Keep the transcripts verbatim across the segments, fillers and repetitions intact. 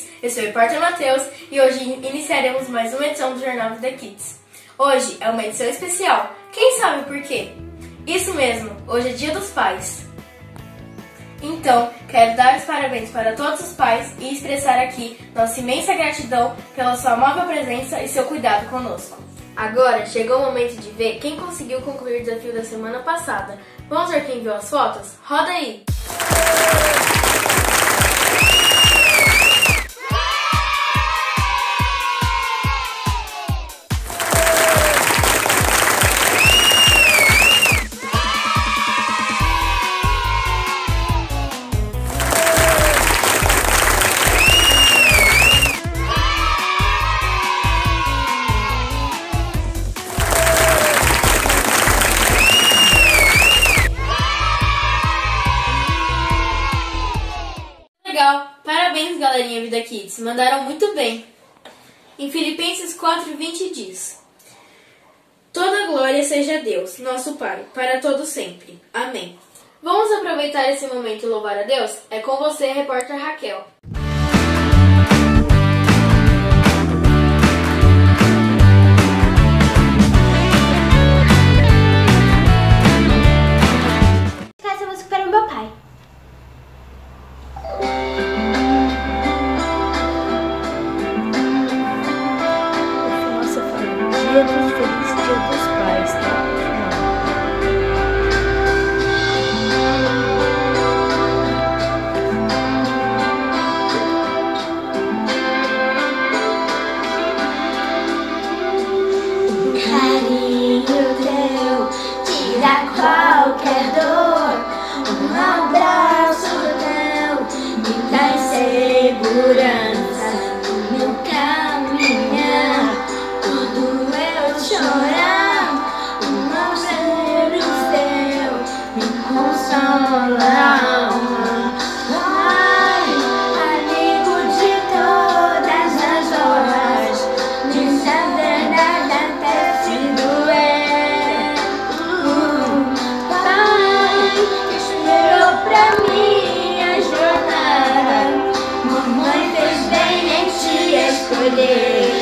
Kids, eu sou o repórter Matheus e hoje iniciaremos mais uma edição do Jornal Vida Kids. Hoje é uma edição especial, quem sabe por quê? Isso mesmo, hoje é Dia dos Pais. Então, quero dar os parabéns para todos os pais e expressar aqui nossa imensa gratidão pela sua amável presença e seu cuidado conosco. Agora chegou o momento de ver quem conseguiu concluir o desafio da semana passada. Vamos ver quem viu as fotos? Roda aí! Legal! Parabéns, galerinha Vida Kids! Mandaram muito bem! Em Filipenses quatro, vinte diz: toda glória seja a Deus, nosso Pai, para todo sempre. Amém. Vamos aproveitar esse momento e louvar a Deus? É com você, repórter Raquel. Essa música para o meu pai. Dia dos Felizes Dia dos Pais, tá? Carinho teu tira qualquer dor. Um abraço teu me traz segurança no meu caminhar. Quando eu chorar, um abraço teu me consola a alma. Ai, amigo de todas as horas, diz a verdade até se doer. Uh, Pai, que esperou pra minha jornada, mamãe fez bem em te escolher.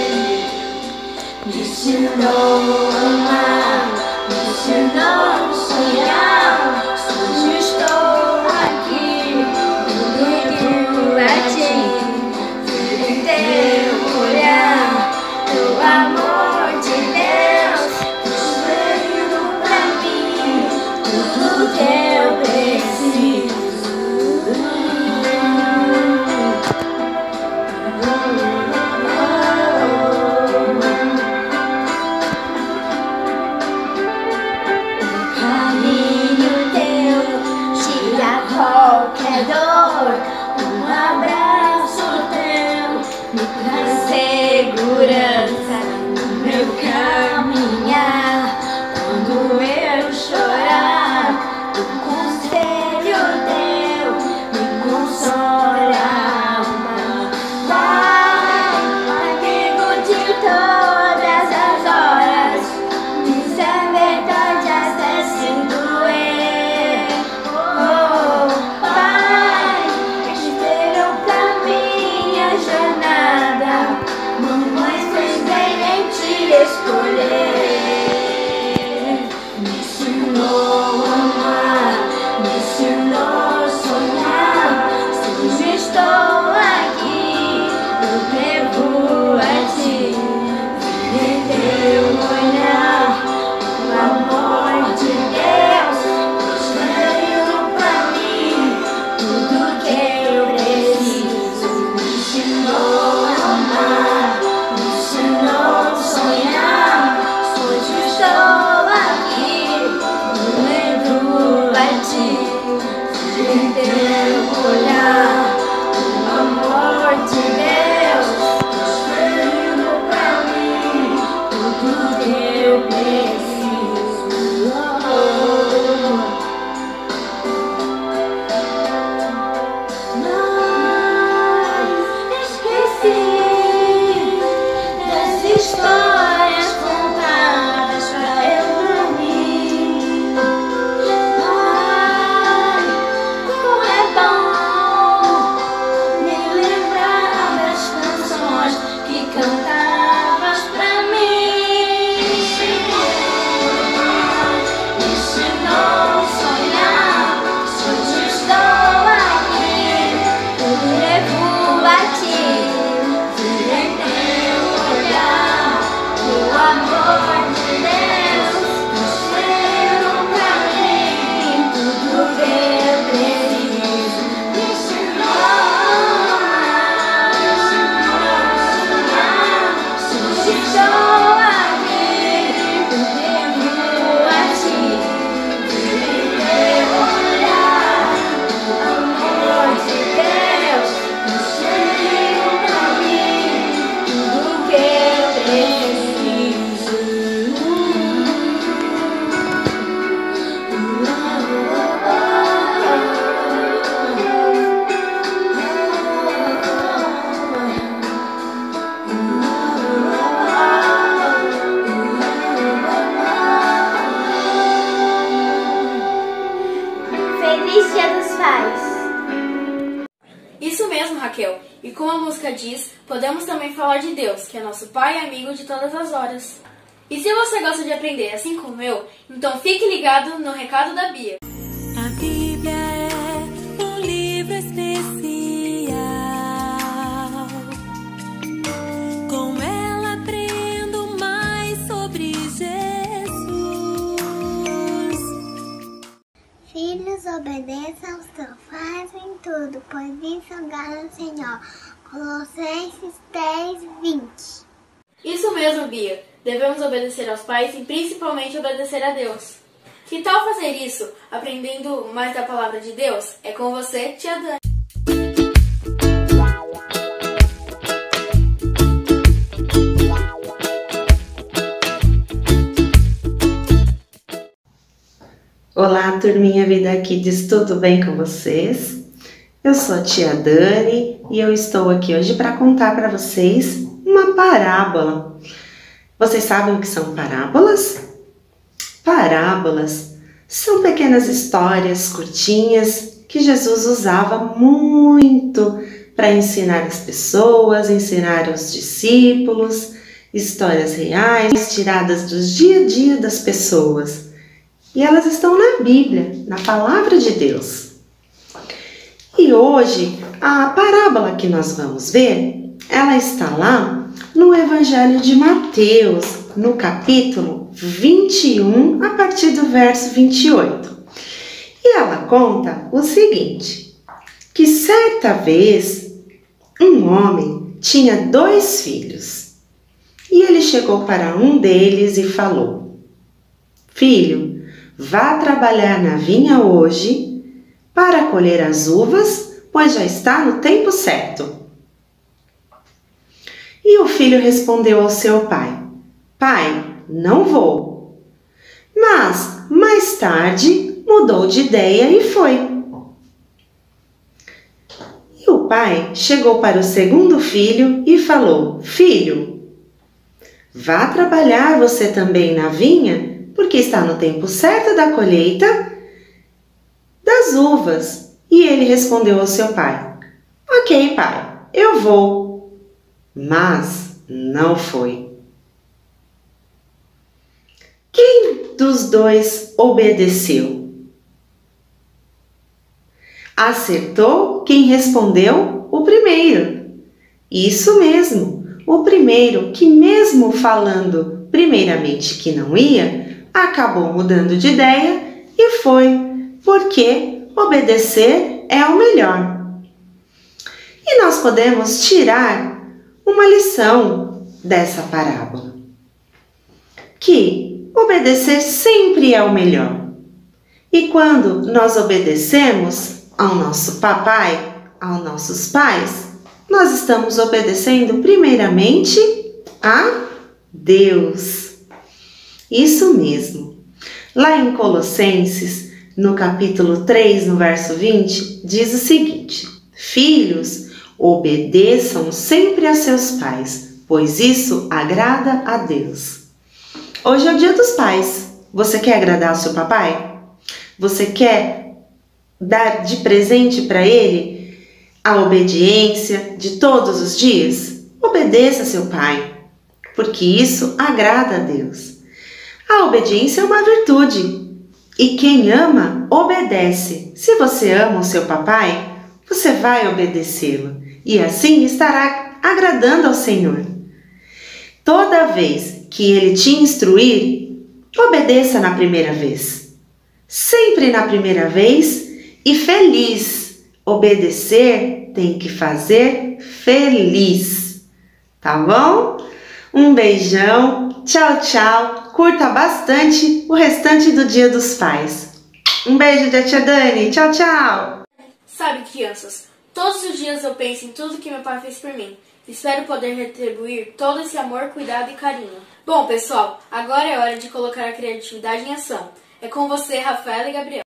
Me ensinou a amar, me ensinou a sonhar. Hoje estou aqui, tudo a ti. Em teu olhar, teu amor de Deus, veio pra mim tudo que eu preciso. Qualquer dor, um abraço teu me traz segurança no meu caminhar. Quando eu chorar, o conselho teu me consola a alma. Vai, amigo de todas as horas, diz a verdade até se doer. Oh, Pai, esperou pra minha jornada, mamãe fez bem em te escolher. Me ensinou a amar, me ensinou a sonhar. Hoje estou aqui, eu devo a ti. Em teu olhar, o amor de Deus veio pra mim tudo que eu preciso. Me ensinou a amar, me ensinou a sonhar. cantavas pra mim. Ensinou a sonhar, hoje estou aqui. Eu levo a ti, em teu olhar, o amor de Deus, nasceu pra mim, tudo que eu preciso. Ensinou a amar, ensinou a sonhar, hoje estou aqui. Eu levo a ti, em teu olhar, o amor de Deus, nasceu pra mim, tudo que eu preciso. Feliz Dia dos Pais! Isso mesmo, Raquel. E como a música diz, podemos também falar de Deus, que é nosso Pai e amigo de todas as horas. E se você gosta de aprender assim como eu, então fique ligado no recado da Bia. A Bíblia é um livro especial. Com ela aprendo mais sobre Jesus. Filhos, obedeçam aos seus pais em tudo, pois isso agrada ao Senhor. Colossenses três, vinte. Isso mesmo, Bia. Devemos obedecer aos pais e principalmente obedecer a Deus. Que tal fazer isso, aprendendo mais da palavra de Deus? É com você, tia Dani. Olá, turminha Vida Kids, tudo bem com vocês? Eu sou a tia Dani e eu estou aqui hoje para contar para vocês uma parábola. Vocês sabem o que são parábolas? Parábolas são pequenas histórias curtinhas que Jesus usava muito para ensinar as pessoas, ensinar os discípulos, histórias reais tiradas do dia a dia das pessoas. E elas estão na Bíblia, na Palavra de Deus. E hoje, a parábola que nós vamos ver, ela está lá no Evangelho de Mateus, no capítulo vinte e um, a partir do verso vinte e oito. E ela conta o seguinte, que certa vez um homem tinha dois filhos. E ele chegou para um deles e falou: Filho, vá trabalhar na vinha hoje para colher as uvas, pois já está no tempo certo. E o filho respondeu ao seu pai: Pai, não vou. Mas, mais tarde, mudou de ideia e foi. E o pai chegou para o segundo filho e falou: Filho, vá trabalhar você também na vinha, porque está no tempo certo da colheita das uvas. E ele respondeu ao seu pai: Ok, pai, eu vou. Mas não foi. Quem dos dois obedeceu? Acertou quem respondeu o primeiro. Isso mesmo, o primeiro que, mesmo falando primeiramente que não ia, acabou mudando de ideia e foi, porque obedecer é o melhor. E nós podemos tirar uma lição dessa parábola, que obedecer sempre é o melhor. E quando nós obedecemos ao nosso papai, aos nossos pais, nós estamos obedecendo primeiramente a Deus. Isso mesmo. Lá em Colossenses, no capítulo três, no verso vinte, diz o seguinte: Filhos, obedeçam sempre a seus pais, pois isso agrada a Deus. Hoje é o Dia dos Pais. Você quer agradar o seu papai? Você quer dar de presente para ele a obediência de todos os dias? Obedeça seu pai, porque isso agrada a Deus. A obediência é uma virtude, e quem ama, obedece. Se você ama o seu papai, você vai obedecê-lo, e assim estará agradando ao Senhor. Toda vez que ele te instruir, obedeça na primeira vez. Sempre na primeira vez e feliz. Obedecer tem que fazer feliz. Tá bom? Um beijão. Tchau, tchau. Curta bastante o restante do Dia dos Pais. Um beijo da tia Dani. Tchau, tchau. Sabe, crianças, todos os dias eu penso em tudo que meu pai fez por mim. Espero poder retribuir todo esse amor, cuidado e carinho. Bom, pessoal, agora é hora de colocar a criatividade em ação. É com você, Rafaela e Gabriel.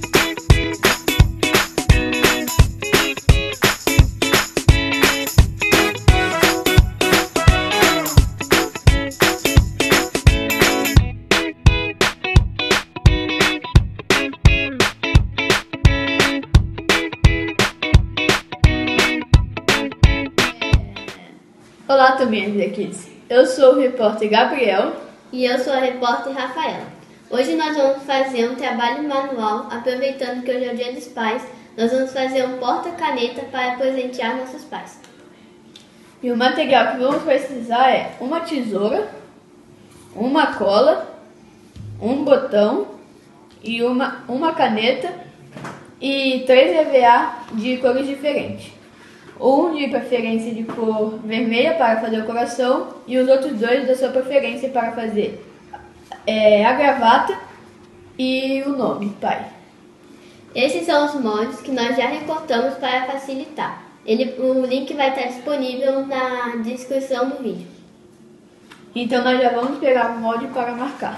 Olá, turminha da Kids. Eu sou o repórter Gabriel. E eu sou a repórter Rafaela. Hoje nós vamos fazer um trabalho manual, aproveitando que hoje é o Dia dos Pais. Nós vamos fazer um porta-caneta para presentear nossos pais. E o material que vamos precisar é uma tesoura, uma cola, um botão e uma, uma caneta e três E V A de cores diferentes. Um de preferência de cor vermelha para fazer o coração e os outros dois da sua preferência para fazer é, a gravata e o nome, pai. Esses são os moldes que nós já recortamos para facilitar. Ele, o link vai estar disponível na descrição do vídeo. Então nós já vamos pegar o molde para marcar.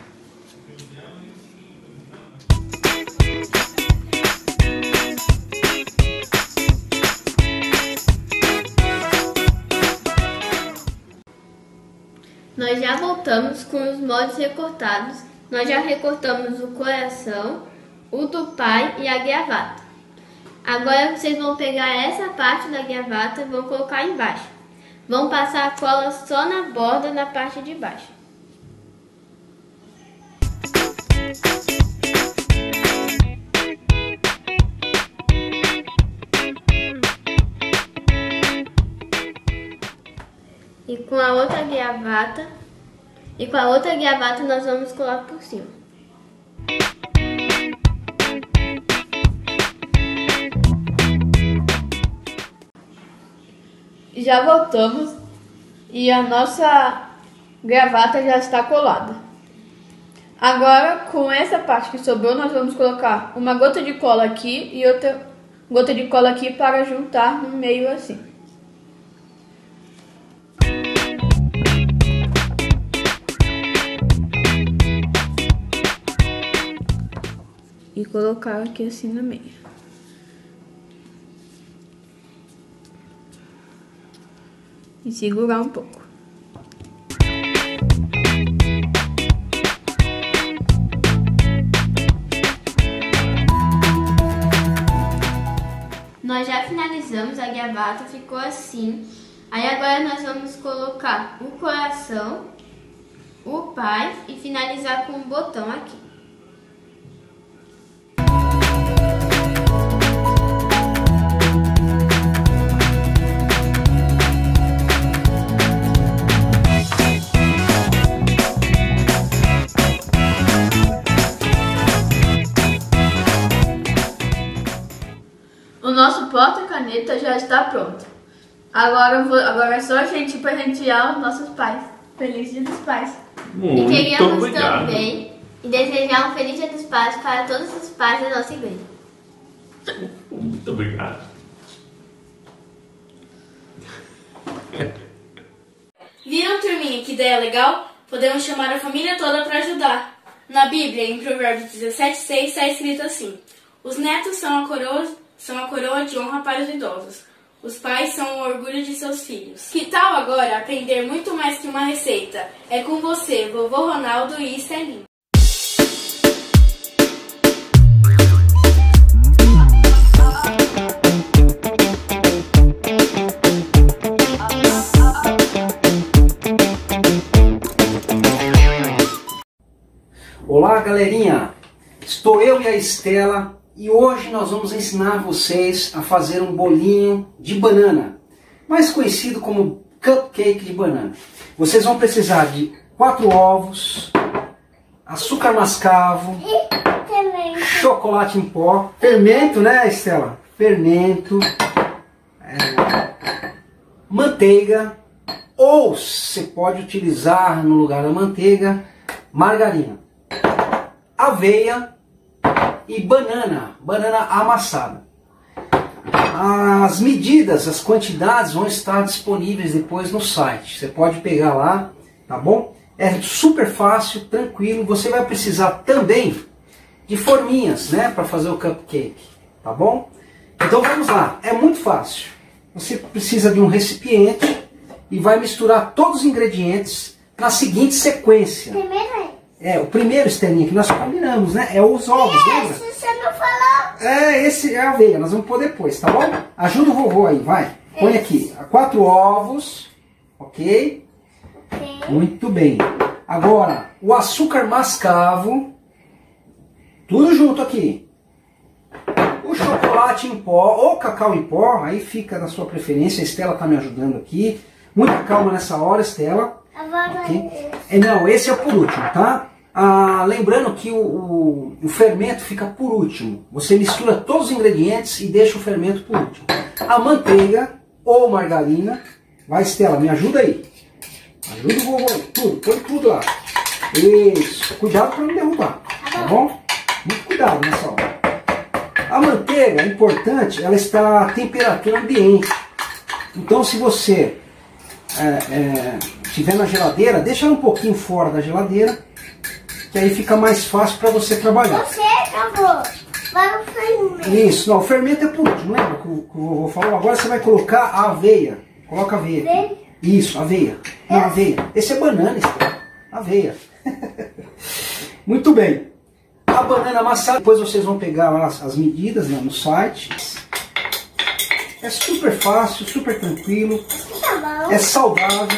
Nós já voltamos com os moldes recortados. Nós já recortamos o coração, o do pai e a gravata. Agora vocês vão pegar essa parte da gravata e vão colocar embaixo. Vão passar a cola só na borda, na parte de baixo. E com a outra gravata, e com a outra gravata nós vamos colar por cima. Já voltamos e a nossa gravata já está colada. Agora, com essa parte que sobrou, nós vamos colocar uma gota de cola aqui e outra gota de cola aqui para juntar no meio assim. E colocar aqui assim no meio. E segurar um pouco. Nós já finalizamos a gravata, ficou assim. Aí agora nós vamos colocar o coração, o pai e finalizar com um botão aqui. O nosso porta-caneta já está pronto. Agora, vou, agora é só a gente presentear os nossos pais. Feliz Dia dos Pais. Muito e queríamos obrigado. também desejar um Feliz Dia dos Pais para todos os pais da nossa igreja. Muito obrigado. Viram, turminha, que ideia legal? Podemos chamar a família toda para ajudar. Na Bíblia, em Provérbios dezessete, seis, está escrito assim: os netos são a coroa, são a coroa de honra para os idosos. Os pais são o orgulho de seus filhos. Que tal agora aprender muito mais que uma receita? É com você, vovô Ronaldo e Estelinho. galerinha, estou eu e a Estela e hoje nós vamos ensinar vocês a fazer um bolinho de banana, mais conhecido como cupcake de banana. Vocês vão precisar de quatro ovos, açúcar mascavo, chocolate em pó, fermento, né, Estela? Fermento, é, manteiga, ou você pode utilizar no lugar da manteiga margarina, aveia e banana, banana amassada. As medidas, as quantidades vão estar disponíveis depois no site. Você pode pegar lá, tá bom? É super fácil, tranquilo. Você vai precisar também de forminhas, né, para fazer o cupcake, tá bom? Então vamos lá, é muito fácil. Você precisa de um recipiente e vai misturar todos os ingredientes na seguinte sequência. É, o primeiro, Estelinha, que nós combinamos, né? É os ovos, lembra? Você não falou? É, esse é a aveia, nós vamos pôr depois, tá bom? Ajuda o vovô aí, vai. Põe aqui, quatro ovos, ok? Ok. Muito bem. Agora, o açúcar mascavo, tudo junto aqui. O chocolate em pó ou cacau em pó, aí fica da sua preferência. A Estela está me ajudando aqui. Muita calma nessa hora, Estela. Agora Okay. é É, não, esse é por último, tá? Ah, lembrando que o, o, o fermento fica por último. Você mistura todos os ingredientes e deixa o fermento por último. A manteiga ou margarina. Vai, Estela, me ajuda aí. Ajuda o vovô aí. Tudo, põe tudo lá. Isso. Cuidado para não derrubar, tá bom? Muito cuidado nessa hora. A manteiga, é importante, ela está a temperatura ambiente. Então, se você é, é, estiver na geladeira, deixa ela um pouquinho fora da geladeira, que aí fica mais fácil para você trabalhar. Você acabou. Vai o fermento. Isso, não, o fermento é por último, lembra que o, que o vovô falou? Agora você vai colocar a aveia. Coloca a aveia aqui. Isso, aveia. Não, aveia. Esse é banana, Estela. Aveia. Muito bem. A banana amassada, depois vocês vão pegar lá as, as medidas, né, no site. É super fácil, super tranquilo. Tá bom. É saudável.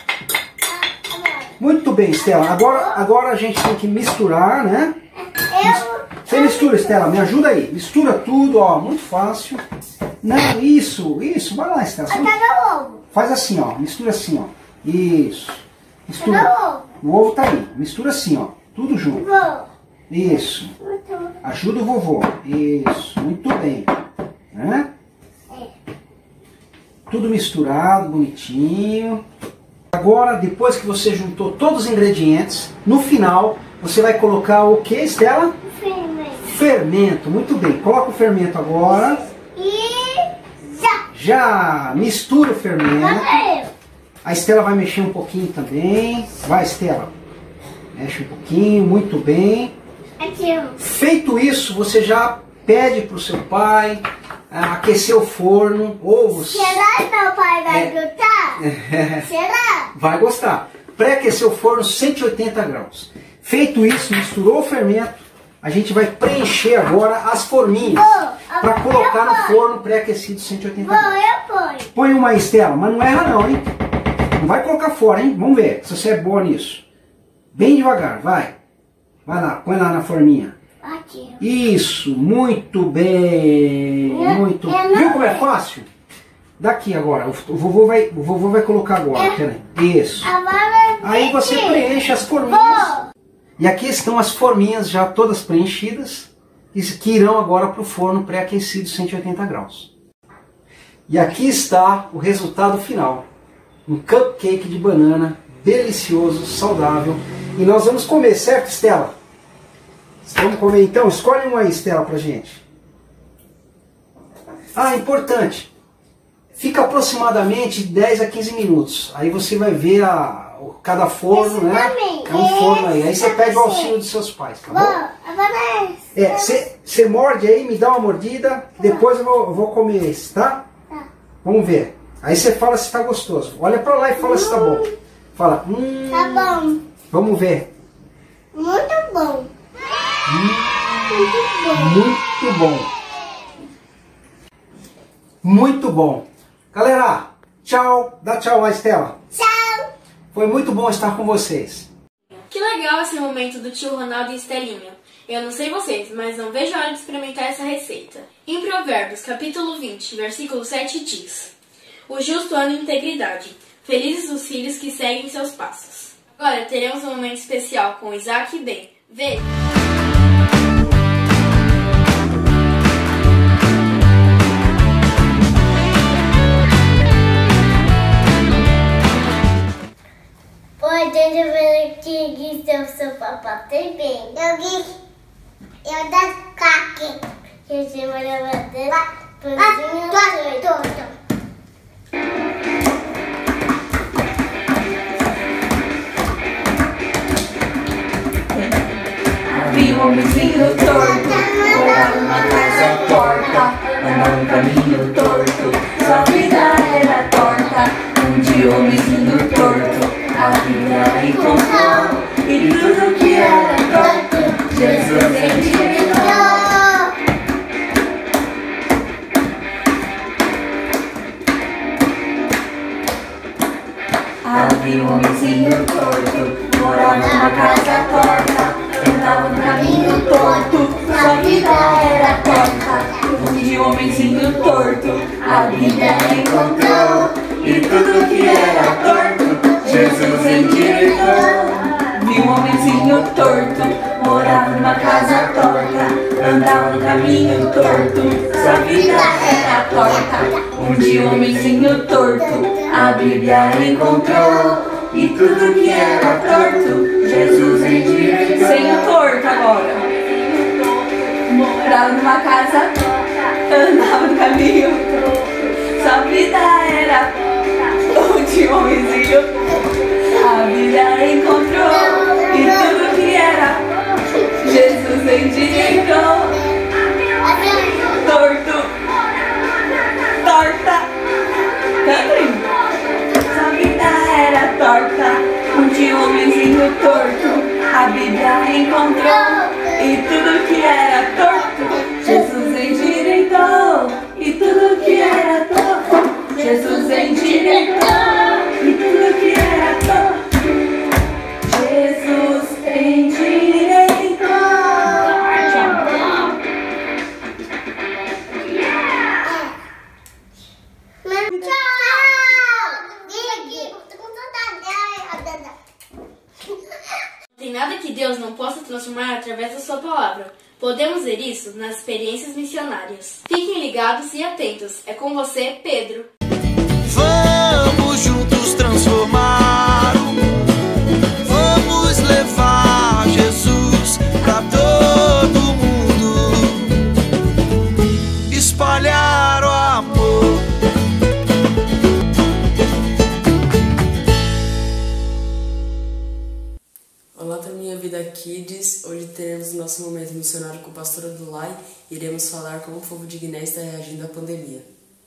Ah, agora. Muito bem, Estela. Agora, agora a gente tem que misturar, né? Eu... Você mistura, Estela, me ajuda aí. Mistura tudo, ó, muito fácil. Não, isso, isso. Vai lá, Estela. Você Cadê o ovo? faz assim, ó. Mistura assim, ó. Isso. Cadê Mistura. o ovo? O ovo tá aí. Mistura assim, ó. Tudo junto. Vou. Isso. Muito. Ajuda o vovô. Isso. Muito bem. Né? Tudo misturado, bonitinho. Agora, depois que você juntou todos os ingredientes, no final, você vai colocar o que, Estela? Fermento. Fermento. Muito bem. Coloca o fermento agora. E já. Já mistura o fermento. Agora eu. A Estela vai mexer um pouquinho também. Vai, Estela. Mexe um pouquinho. Muito bem. Aqui eu. Feito isso, você já pede para o seu pai ah, aquecer o forno. Ou você... Será que meu pai vai É. gostar? Será? Vai gostar. Pré-aquecer o forno cento e oitenta graus. Feito isso, misturou o fermento, a gente vai preencher agora as forminhas Vou. para colocar no Eu forno pré-aquecido cento e oitenta Vou, graus. eu ponho. Põe uma, Estela, mas não erra não, hein? Não vai colocar fora, hein? Vamos ver se você é boa nisso. Bem devagar, vai. Vai lá, põe lá na forminha. Aqui. Isso, muito bem. Eu- Muito. eu não Viu como é sei. fácil? Daqui agora, o vovô vai, o vovô vai colocar agora. Peraí. Isso. Agora Aí você aqui. preenche as forminhas. Vou. E aqui estão as forminhas já todas preenchidas, que irão agora para o forno pré-aquecido cento e oitenta graus. E aqui está o resultado final. Um cupcake de banana, delicioso, saudável. E nós vamos comer, certo, Estela? Vamos comer então? Escolhe uma aí, Estela, pra gente. Ah, importante. Fica aproximadamente dez a quinze minutos. Aí você vai ver a, o- cada forno, Esse né? também. É um forno aí. Aí Esse você pede o também. auxílio dos seus pais, tá Vou. bom? Agora É, você morde aí, me dá uma mordida, depois eu vou, eu vou comer esse, tá? Tá. Vamos ver. Aí você fala se tá gostoso. Olha pra lá e fala se tá bom. Fala, hum, Tá bom. vamos ver. Muito bom. Muito bom. Muito bom. Galera, tchau. Dá tchau lá, Estela. Tchau. Foi muito bom estar com vocês. Que legal esse momento do tio Ronaldo e Estelinha. Eu não sei vocês, mas não vejo a hora de experimentar essa receita. Em Provérbios, capítulo vinte, versículo sete diz: o justo anda em integridade, felizes os filhos que seguem seus passos. Agora teremos um momento especial com Isaac e Ben. Veja! Oi, deixa eu ver aqui que seu, seu papai tem bem. Eu vi. Eu da caque. Que se vai levar pãozinho torto. Vi um homenzinho torto, morava numa casa torta, andava um caminho torto, sua vida era torta. Um dia o homenzinho torto a vida encontrou, e tudo que era torto, Jesus endireitou. Havia um homenzinho torto, morava numa casa torta, andava no caminho torto, sua vida era torta. Um dia o homenzinho torto a vida encontrou, e tudo que era torto, Jesus endireitou. Vi um homenzinho torto, morava numa casa torta, andava no caminho torto, sua vida era torta. Um dia o homenzinho torto a Bíblia encontrou, e tudo que era torto, Jesus endireitou. Sem o torto agora. Morava numa casa torta, andava no caminho torto, sua vida era torta. Um dia o homenzinho a Bíblia encontrou, e tudo que era Jesus endireitou. Torto, torta, cantem. Sua vida era torta, um dia o homenzinho torto a Bíblia encontrou, e tudo que era torto Jesus endireitou. E tudo que era torto Jesus endireitou. E tudo que era torto Jesus endireitou. Não tem nada que Deus não possa transformar através da sua palavra. Podemos ver isso nas experiências missionárias. Fiquem ligados e atentos. É com você, Pedro. Vamos juntos transformar o mundo. Vamos levar Jesus pra todo mundo. Espalhar o amor. Olá para Minha Vida Kids, hoje teremos nosso momento missionário com o pastor Adulai e iremos falar como o povo de Guiné está reagindo à pandemia.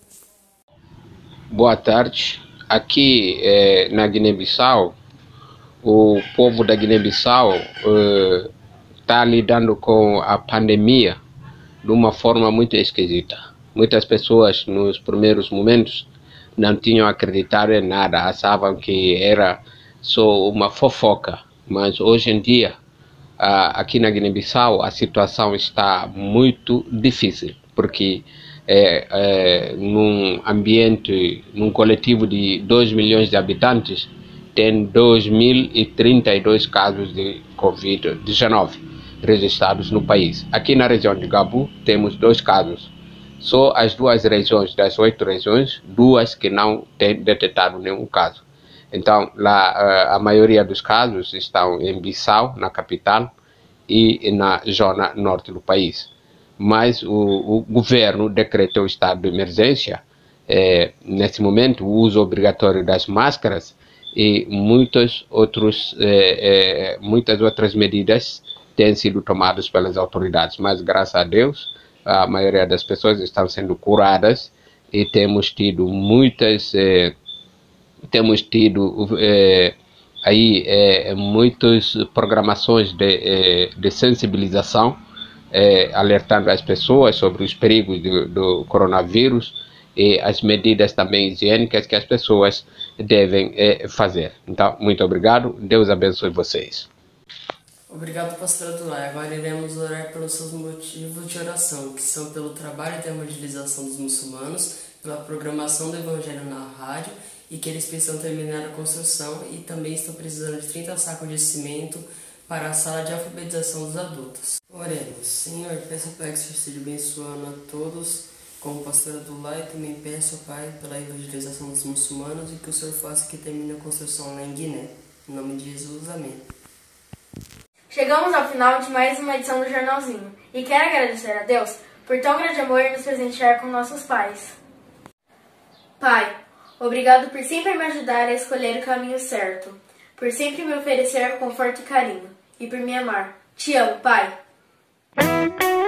Boa tarde, aqui é, na Guiné-Bissau, o povo da Guiné-Bissau está uh, lidando com a pandemia de uma forma muito esquisita. Muitas pessoas nos primeiros momentos não tinham acreditado em nada, achavam que era só uma fofoca. Mas hoje em dia, aqui na Guiné-Bissau, a situação está muito difícil, porque é, é, num ambiente, num coletivo de dois milhões de habitantes, tem dois mil e trinta e dois casos de covid dezenove registrados no país. Aqui na região de Gabu, temos dois casos. Só as duas regiões, das oito regiões, duas que não têm detectado nenhum caso. Então, lá, a maioria dos casos estão em Bissau, na capital, e na zona norte do país. Mas o, o governo decretou o estado de emergência, é, nesse momento, o uso obrigatório das máscaras e muitos outros, é, é, muitas outras medidas têm sido tomadas pelas autoridades. Mas, graças a Deus, a maioria das pessoas estão sendo curadas e temos tido muitas... É, Temos tido é, aí é, muitas programações de, é, de sensibilização, é, alertando as pessoas sobre os perigos do, do coronavírus e as medidas também higiênicas que as pessoas devem é, fazer. Então, muito obrigado. Deus abençoe vocês. Obrigado, pastora Adulai. Agora iremos orar pelos seus motivos de oração, que são pelo trabalho de evangelização dos muçulmanos, pela programação do Evangelho na rádio, e que eles precisam terminar a construção e também estão precisando de trinta sacos de cimento para a sala de alfabetização dos adultos. Oremos. Senhor, peço, Pai, que o Senhor esteja abençoando a todos, como pastora Adulai, também peço, Pai, pela evangelização dos muçulmanos e que o Senhor faça que termine a construção lá em Guiné. Em nome de Jesus, amém. Chegamos ao final de mais uma edição do Jornalzinho e quero agradecer a Deus por tão grande amor e nos presentear com nossos pais. Pai, obrigado por sempre me ajudar a escolher o caminho certo, por sempre me oferecer conforto e carinho, e por me amar. Te amo, Pai.